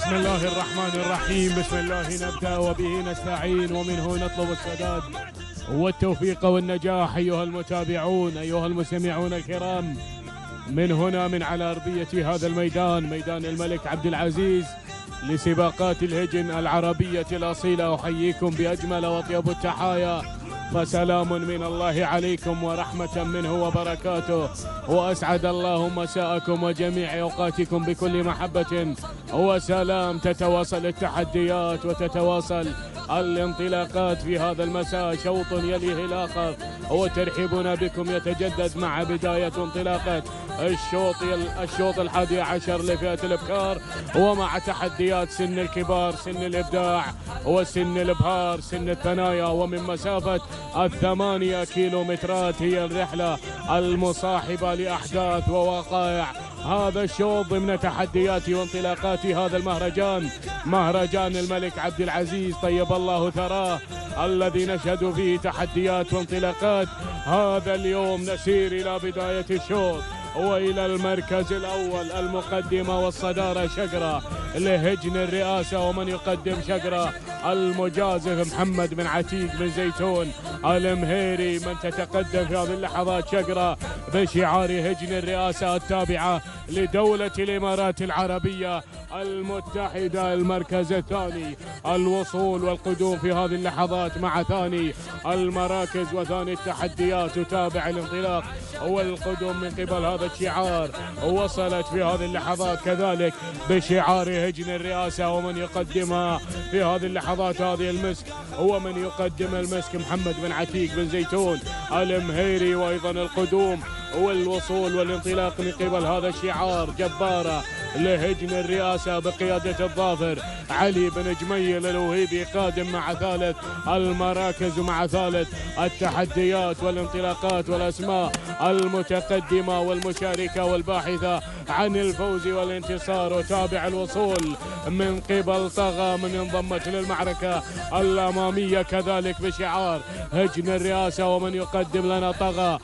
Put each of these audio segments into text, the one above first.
بسم الله الرحمن الرحيم. بسم الله نبدأ وبه نستعين ومنه نطلب السداد والتوفيق والنجاح. أيها المتابعون، أيها المستمعون الكرام، من هنا من على أرضية هذا الميدان، ميدان الملك عبد العزيز لسباقات الهجن العربية الأصيلة، أحييكم بأجمل وأطيب التحايا، فسلام من الله عليكم ورحمة منه وبركاته، وأسعد الله مساءكم وجميع أوقاتكم بكل محبة وسلام. تتواصل التحديات وتتواصل الانطلاقات في هذا المساء، شوط يليه الآخر، وترحيبنا بكم يتجدد مع بداية انطلاقة الشوط 11 لفئة الإبكار، ومع تحديات سن الكبار، سن الإبداع وسن الإبهار، سن الثنايا، ومن مسافة 8 كيلومترات هي الرحلة المصاحبة لأحداث ووقائع هذا الشوط ضمن تحديات وانطلاقات هذا المهرجان، مهرجان الملك عبد العزيز طيب الله ثراه، الذي نشهد فيه تحديات وانطلاقات. هذا اليوم نسير إلى بداية الشوط وإلى المركز الأول، المقدمة والصدارة شقرة لهجن الرئاسة، ومن يقدم شقرة المجازف محمد بن عتيق بن زيتون المهيري، من تتقدم في هذه اللحظات شقرة بشعار هجن الرئاسة التابعة لدولة الإمارات العربية المتحدة. المركز الثاني الوصول والقدوم في هذه اللحظات مع ثاني المراكز وثاني التحديات تتابع الانطلاق والقدوم من قبل هذا الشعار. وصلت في هذه اللحظات كذلك بشعار هجن الرئاسة، ومن يقدمها في هذه اللحظات هذه المسك، هو من يقدم المسك محمد بن عتيق بن زيتون المهيري، وأيضا القدوم والوصول والانطلاق من قبل هذا الشعار جبارة لهجن الرئاسة بقيادة الظافر علي بن جميل الوهيبي، قادم مع ثالث المراكز ومع ثالث التحديات والانطلاقات والأسماء المتقدمة والمشاركة والباحثة عن الفوز والانتصار. وتابع الوصول من قبل طغى من انضمت للمعركة الأمامية كذلك بشعار هجن الرئاسة، ومن يقدم لنا طغى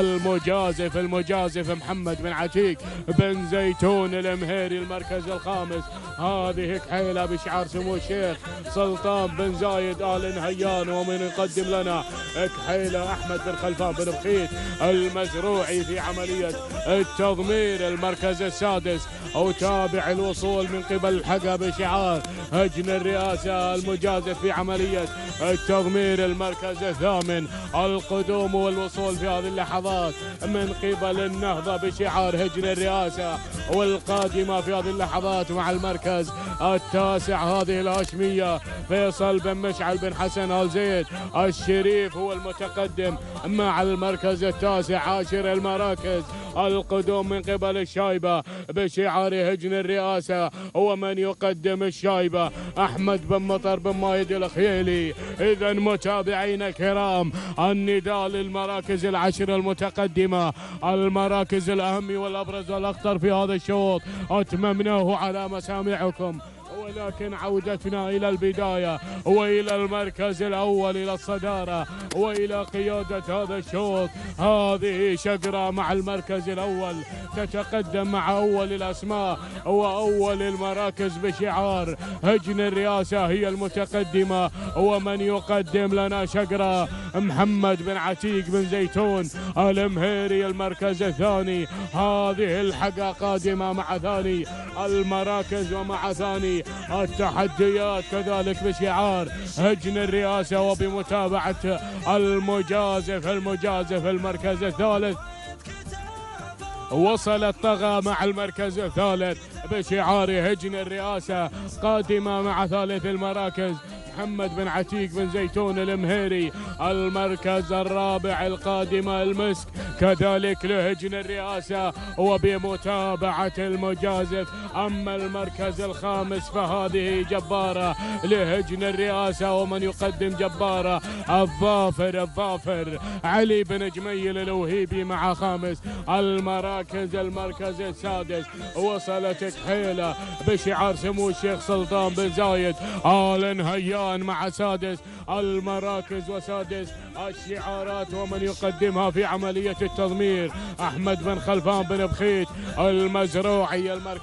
المجازف محمد بن عتيق بن زيتون المهيري المركز الخامس. هذه كحيلة بشعار سمو الشيخ سلطان بن زايد آل نهيان، ومن يقدم لنا كحيلة أحمد بن خلفان بن بخيت المزروعي في عملية التضمير المركز السادس. أو تابع الوصول من قبل الحقا بشعار هجن الرئاسة المجازف في عملية التضمير المركز الثامن. القدوم والوصول في هذه اللحظات من قبل النهضة بشعار هجن الرئاسة، والقادمة في هذه اللحظات مع المركز التاسع هذه الهاشمية فيصل بن مشعل بن حسن آل زيد الشريف هو المتقدم مع المركز التاسع. عاشر المراكز القدوم من قبل الشايبة بشعار هجن الرئاسة، ومن يقدم الشايبة أحمد بن مطر بن مايد الخيلي. إذا متابعينا الكرام، النداء للمراكز العشر المتقدمة، المراكز الأهم والأبرز والأخطر في هذا الشوط أتممناه على مسامعكم، ولكن عودتنا إلى البداية وإلى المركز الأول، إلى الصدارة وإلى قيادة هذا الشوط. هذه شقرة مع المركز الأول تتقدم مع أول الأسماء وأول المراكز بشعار هجن الرئاسة، هي المتقدمة، ومن يقدم لنا شقرة محمد بن عتيق بن زيتون المهيري المركز الثاني. هذه الحقة قادمة مع ثاني المراكز ومع ثاني التحديات كذلك بشعار هجن الرئاسة، وبمتابعة المجازف المركز الثالث. وصلت طغى مع المركز الثالث بشعار هجن الرئاسة، قادمة مع ثالث المراكز محمد بن عتيق بن زيتون المهيري. المركز الرابع القادمة المسك كذلك لهجن الرئاسة وبمتابعة المجازف. أما المركز الخامس فهذه جبارة لهجن الرئاسة، ومن يقدم جبارة الظافر علي بن جميل الوهيبي مع خامس المراكز. المركز السادس وصلت كحيلة بشعار سمو الشيخ سلطان بن زايد آل نهيان مع سادس المراكز وسادس الشعارات، ومن يقدمها في عملية التضمير أحمد بن خلفان بن بخيت المزروعي المركز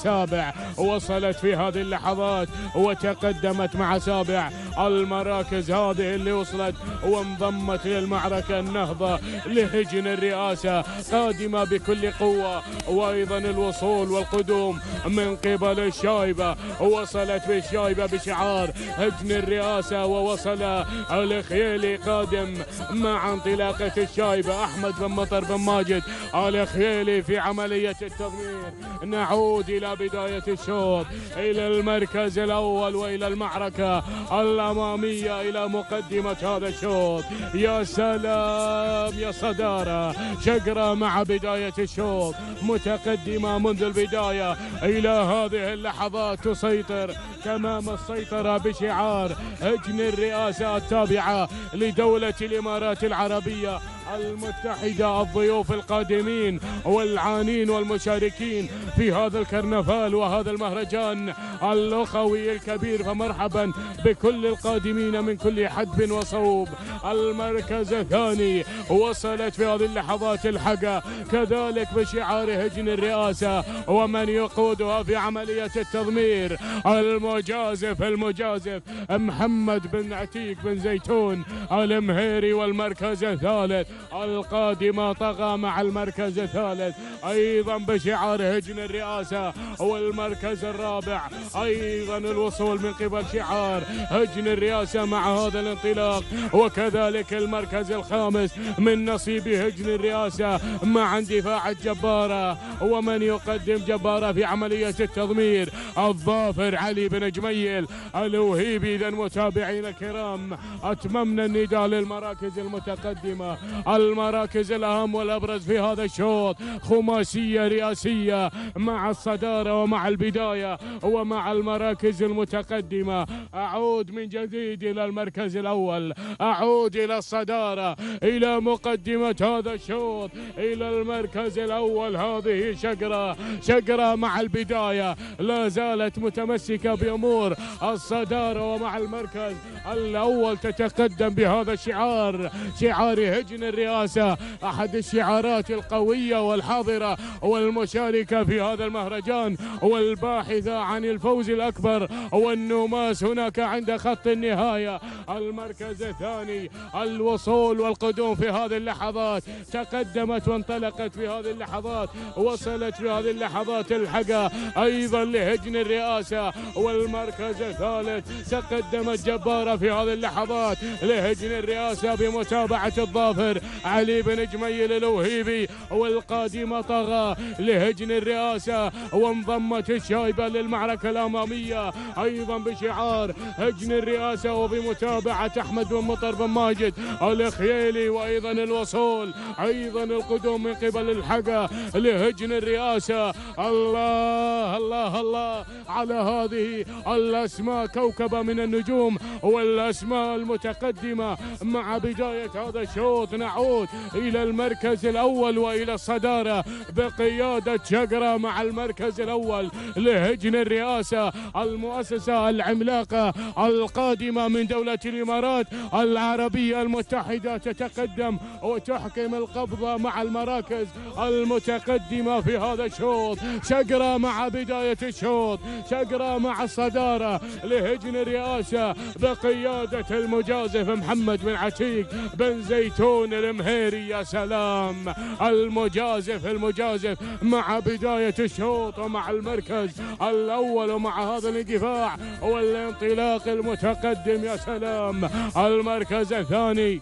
السابع، وصلت في هذه اللحظات وتقدمت مع سابع المراكز هذه اللي وصلت وانضمت للمعركة النهضة لهجن الرئاسة قادمة بكل قوة، وأيضا الوصول والقدوم من قبل الشايبة. وصلت بالشايبة بشعار هجن الرئاسة، ووصل الخيالي قادم مع انطلاقة الشايبة. أحمد بن مطر بن ماجد الخيالي في عملية التضمير. نعود إلى بداية الشوط، إلى المركز الأول وإلى المعركة الأمامية، إلى مقدمة هذا الشوط. يا سلام يا صدارة، شقرة مع بداية الشوط متقدمة منذ البداية إلى هذه اللحظات، تسيطر تمام السيطرة بشعار هجن الرئاسة التابعة لدولة الإمارات العربية المتحدة. الضيوف القادمين والعانين والمشاركين في هذا الكرنفال وهذا المهرجان الأخوي الكبير، فمرحبا بكل القادمين من كل حدب وصوب. المركز الثاني وصلت في هذه اللحظات الحقة كذلك بشعار هجن الرئاسة، ومن يقودها في عملية التضمير المجازف محمد بن عتيق بن زيتون المهيري. والمركز الثالث القادمة طغى مع المركز الثالث أيضا بشعار هجن الرئاسة. والمركز الرابع أيضا الوصول من قبل شعار هجن الرئاسة مع هذا الانطلاق. وكذلك المركز الخامس من نصيب هجن الرئاسة مع اندفاع الجبارة، ومن يقدم جبارة في عملية التضمير الظافر علي بن جميل الوهيبي. إذا متابعينا الكرام، أتممنا النداء للمراكز المتقدمة، المراكز الأهم والأبرز في هذا الشوط، خماسية رئاسية مع الصدارة ومع البداية ومع المراكز المتقدمة. أعود من جديد إلى المركز الأول، أعود إلى الصدارة، إلى مقدمة هذا الشوط، إلى المركز الأول. هذه شقرة مع البداية، لا زالت متمسكة بأمور الصدارة، ومع المركز الأول تتقدم بهذا الشعار، شعار هجن الرئاسة، أحد الشعارات القوية والحاضرة والمشاركة في هذا المهرجان والباحثة عن الفوز الأكبر والنماس هناك عند خط النهاية. المركز الثاني الوصول والقدوم في هذه اللحظات، تقدمت وانطلقت في هذه اللحظات، وصلت في هذه اللحظات الحقة أيضا لهجن الرئاسة. والمركز الثالث تقدمت جبارة في هذه اللحظات لهجن الرئاسة بمتابعة الظافر علي بن جميل الوهيبي. والقادمة طغى لهجن الرئاسة، وانضمت الشايبة للمعركة الأمامية أيضا بشعار هجن الرئاسة وبمتابعة أحمد بن مطر بن ماجد الخيالي. وأيضا الوصول، أيضا القدوم من قبل الحقة لهجن الرئاسة. الله الله الله على هذه الأسماء، كوكبة من النجوم والأسماء المتقدمة مع بداية هذا الشوط. نعود إلى المركز الأول وإلى الصدارة بقيادة شقرة مع المركز الأول لهجن الرئاسة، المؤسسة العملاقة القادمة من دولة الإمارات العربية المتحدة، تتقدم وتحكم القبضة مع المراكز المتقدمة في هذا الشوط. شقرة مع بداية الشوط، شقرة مع الصدارة لهجن الرئاسة بقيادة المجازف محمد بن عتيق بن زيتون المهيري. يا سلام، المجازف مع بداية الشوط ومع المركز الأول ومع هذا الاندفاع والانطلاق المتقدم. يا سلام، المركز الثاني،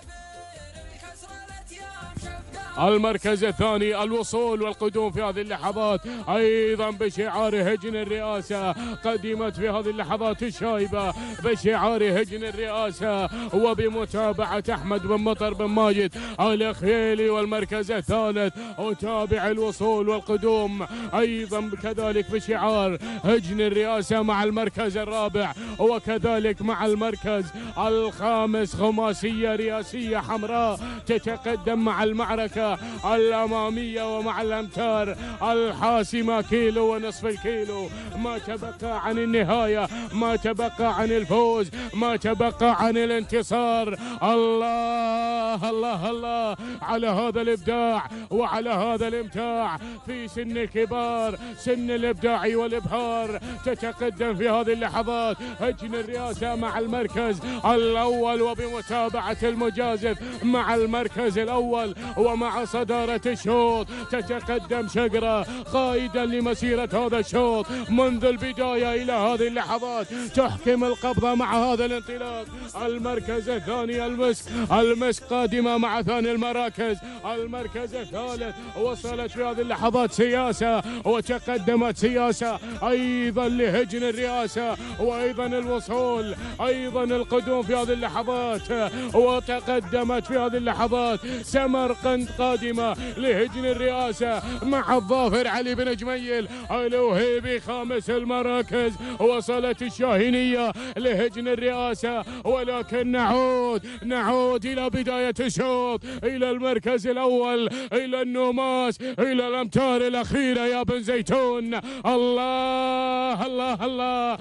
المركز الثاني الوصول والقدوم في هذه اللحظات أيضا بشعار هجن الرئاسة. قدمت في هذه اللحظات الشايبة بشعار هجن الرئاسة وبمتابعة أحمد بن مطر بن ماجد الخيالي. والمركز الثالث أتابع الوصول والقدوم أيضا كذلك بشعار هجن الرئاسة مع المركز الرابع، وكذلك مع المركز الخامس خماسية رئاسية حمراء تتقدم مع المعركة البداية الأمامية ومع الأمتار الحاسمة كيلو ونصف الكيلو، ما تبقى عن النهاية، ما تبقى عن الفوز، ما تبقى عن الانتصار. الله الله الله على هذا الإبداع وعلى هذا الإمتاع في سن الكبار، سن الإبداع والإبهار. تتقدم في هذه اللحظات هجن الرئاسة مع المركز الأول، وبمتابعة المجازف مع المركز الأول ومع صدارة الشوط. تتقدم شقرة قائدا لمسيرة هذا الشوط منذ البداية إلى هذه اللحظات، تحكم القبضة مع هذا الانطلاق. المركز الثاني المسك قادمة مع ثاني المراكز. المركز الثالث وصلت في هذه اللحظات سياسة، وتقدمت سياسة أيضا لهجن الرئاسة، وأيضا الوصول، أيضا القدوم في هذه اللحظات. وتقدمت في هذه اللحظات سمرقند قادمة لهجن الرئاسة مع الظافر علي بن جميل الوهيبي خامس المراكز. وصلت الشاهينية لهجن الرئاسة، ولكن نعود إلى بداية الشوط، إلى المركز الأول، إلى النوماس، إلى الأمتار الأخيرة يا بن زيتون. الله الله الله،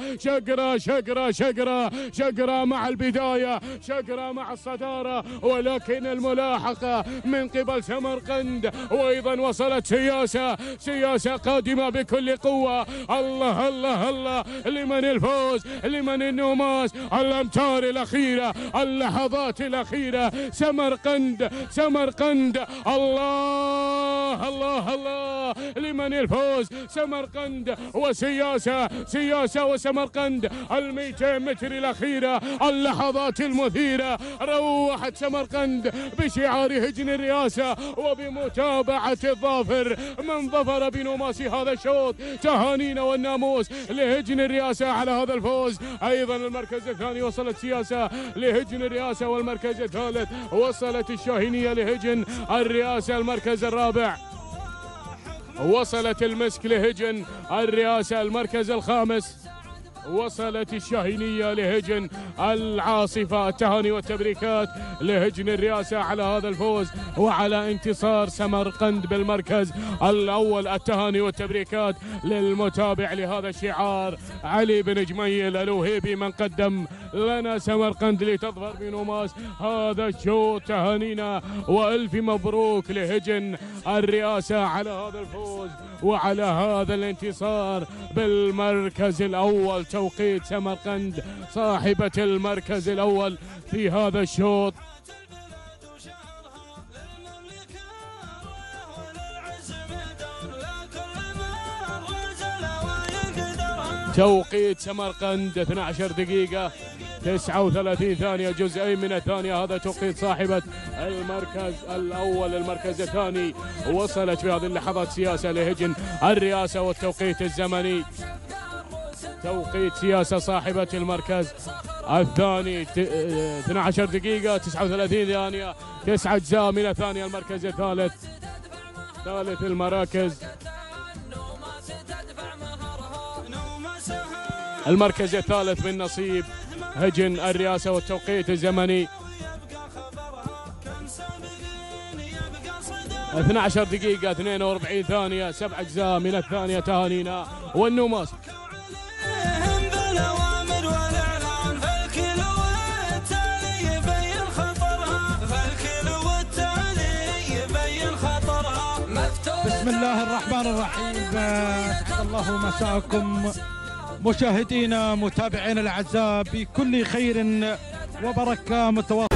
شقرة مع البداية، شقرة مع الصدارة، ولكن الملاحقة من قبل سمرقند. وأيضا وصلت سياسة قادمة بكل قوة. الله الله الله، لمن الفوز، لمن النوماس، الأمتار الأخيرة، اللحظات الأخيرة. سمرقند الله الله الله، لمن الفوز، سمرقند وسياسة وسمرقند. 200 متر الأخيرة، اللحظات المثيرة، روحت سمرقند بشعار هجن الرئاسة وبمتابعة الظافر من ظفر بنوماس هذا الشوط. تهانينا والناموس لهجن الرئاسة على هذا الفوز. أيضا المركز الثاني وصلت سياسة لهجن الرئاسة، والمركز الثالث وصلت الشاهينية لهجن الرئاسة. المركز الرابع وصلت المسك لهجن الرئاسة. المركز الخامس وصلت الشاهينية لهجن العاصفة. التهاني والتبريكات لهجن الرئاسة على هذا الفوز وعلى انتصار سمرقند بالمركز الأول. التهاني والتبريكات للمتابع لهذا الشعار علي بن جميل الوهيبي من قدم لنا سمرقند لتظفر بنوماس هذا الشوط. تهانينا وألف مبروك لهجن الرئاسة على هذا الفوز وعلى هذا الانتصار بالمركز الأول. توقيت سمرقند صاحبة المركز الأول في هذا الشوط. توقيت سمرقند 12 دقيقة 39 ثانية جزئين من الثانية. هذا توقيت صاحبة المركز الأول. المركز الثاني وصلت في هذه اللحظات سياسة لهجن الرئاسة، والتوقيت الزمني توقيت سياسة صاحبة المركز الثاني 12 دقيقة 39 ثانية 9 أجزاء من الثانية. المركز الثالث ثالث المراكز. المركز الثالث من نصيب هجن الرئاسة، والتوقيت الزمني 12 دقيقة 42 ثانية 7 أجزاء من الثانية. تهانينا والنوماس. بسم الله الرحمن الرحيم. أسعد الله مساءكم مشاهدينا متابعينا الأعزاء بكل خير وبركة متواصلة.